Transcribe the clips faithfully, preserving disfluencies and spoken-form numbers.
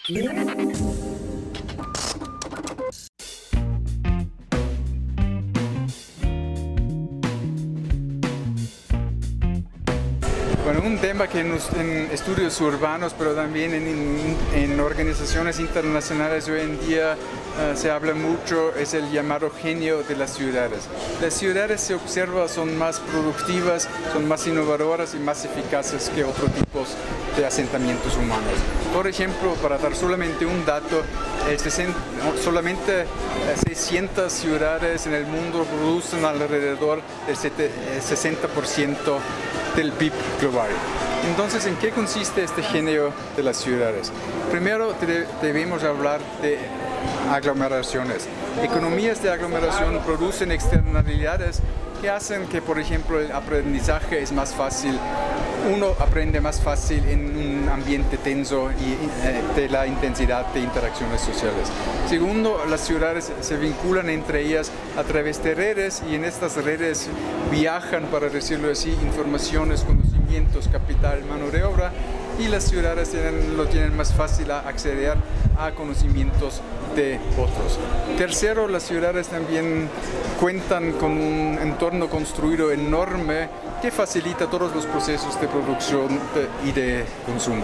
Bueno, un tema que en, en estudios urbanos, pero también en, en organizaciones internacionales hoy en día uh, se habla mucho, es el llamado genio de las ciudades. Las ciudades, se observa, son más productivas, son más innovadoras y más eficaces que otros tipos de asentamientos humanos. Por ejemplo, para dar solamente un dato, el sesenta, solamente seiscientas ciudades en el mundo producen alrededor del sesenta por ciento del P I B global. Entonces, ¿en qué consiste este genio de las ciudades? Primero debemos hablar de aglomeraciones. Economías de aglomeración producen externalidades que hacen que, por ejemplo, el aprendizaje es más fácil. Uno aprende más fácil en un ambiente tenso y eh, de la intensidad de interacciones sociales. Segundo, las ciudades se vinculan entre ellas a través de redes, y en estas redes viajan, para decirlo así, informaciones, conocimientos, capital, mano de obra, y las ciudades tienen, lo tienen más fácil a acceder a conocimientos de otros. Tercero, las ciudades también cuentan con un entorno construido enorme que facilita todos los procesos de producción de, y de consumo.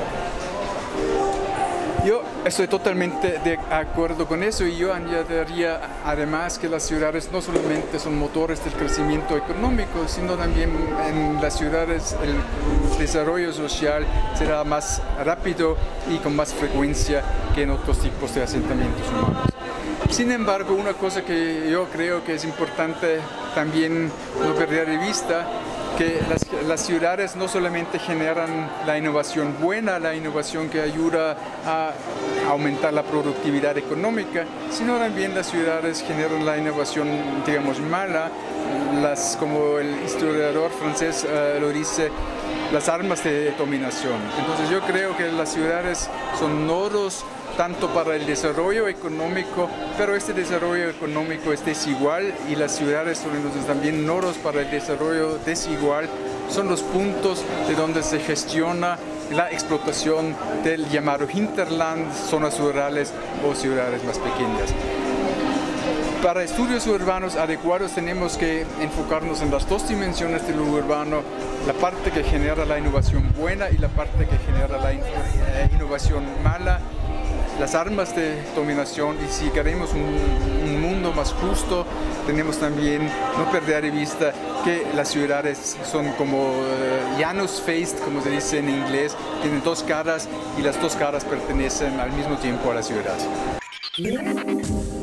Yo estoy totalmente de acuerdo con eso, y yo añadiría además que las ciudades no solamente son motores del crecimiento económico, sino también en las ciudades el desarrollo social será más rápido y con más frecuencia que en otros tipos de asentamientos humanos. Sin embargo, una cosa que yo creo que es importante también no perder de vista, que las, las ciudades no solamente generan la innovación buena, la innovación que ayuda a aumentar la productividad económica, sino también las ciudades generan la innovación, digamos, mala, las, como el historiador francés uh, lo dice, las armas de dominación. Entonces yo creo que las ciudades son nodos tanto para el desarrollo económico, pero este desarrollo económico es desigual, y las ciudades son entonces también nodos para el desarrollo desigual, son los puntos de donde se gestiona la explotación del llamado hinterland, zonas rurales o ciudades más pequeñas. Para estudios urbanos adecuados tenemos que enfocarnos en las dos dimensiones de lo urbano, la parte que genera la innovación buena y la parte que genera la innovación mala, las armas de dominación, y si queremos un, un mundo más justo, tenemos también no perder de vista que las ciudades son como uh, Janus-faced, como se dice en inglés, tienen dos caras, y las dos caras pertenecen al mismo tiempo a la ciudad.